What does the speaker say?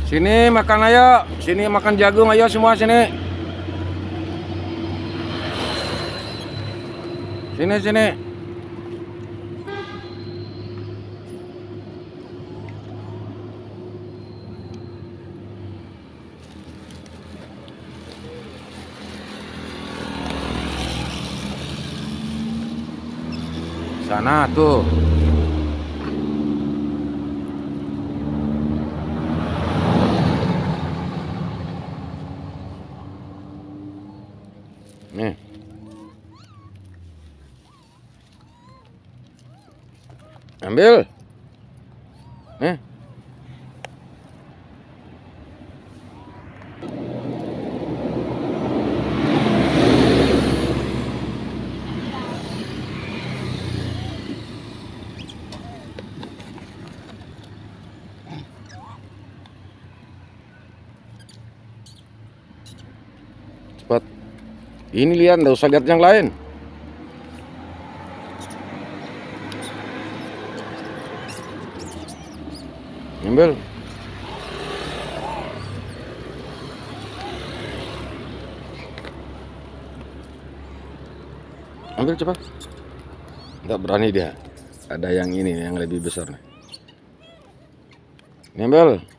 Sini makan ayo, sini makan jagung ayo semua sini. Sini. Sana tuh. Nih. Ambil. Nih. Cepat. Ini lihat, nggak usah lihat yang lain. Ambil. Ambil cepat. Nggak berani dia. Ada yang ini yang lebih besar nih. Ambil.